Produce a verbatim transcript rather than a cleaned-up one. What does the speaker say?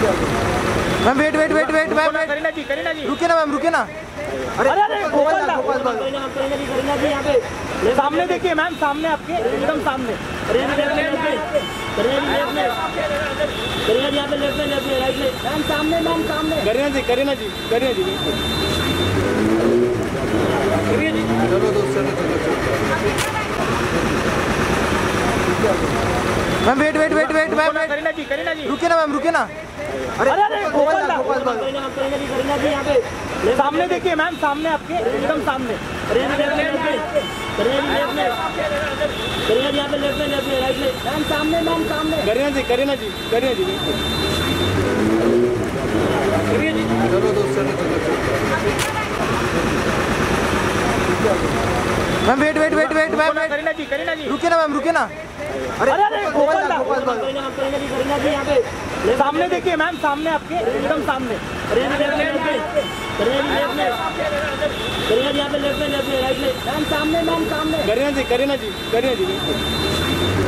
Ma'am wait wait wait wait ma'am Kareena ji, Kareena ji रुके ना ma'am, रुके ना। अरे अरे करीना जी, करीना जी यहाँ पे सामने देखिए मैम, सामने आपके एकदम सामने। करीना जी यहाँ पे लेफ्ट में, लेफ्ट में, राइट में मैम, सामने मैम, सामने। करीना जी, करीना जी, करीना जी, करीना जी, चलो दोस्त, चलो चलो। Ma'am wait wait wait wait ma'am Kareena ji, Kareena ji रुके ना मैम, रुके ना। अरे अरे करीना जी, करीना जी यहाँ पे सामने देखिए मैम, सामने आपके एकदम सामने। करीना जी यहाँ पे लेफ्ट में, करीना जी यहाँ पे लेफ्ट में, लेफ्ट में, राइट में मैम, सामने मैम, सामने। करीना जी, करीना जी, करीना जी, करीना जी, चलो दोस्त, चलो चलो। Ma'am wait wait wait wait ma'am Kareena ji, Kareena ji रुके ना मैम, रुके ना। अरे अरे करीना जी, करीना जी यहाँ पे सामने देखिए मैम, सामने आपके एकदम सामने। करीना जी यहाँ पे लेफ्ट में, करीना जी यहाँ पे लेफ्ट में, लेफ्ट में, राइट में मैम, सामने मैम, सामने। करीना जी, करीना जी, करीना जी।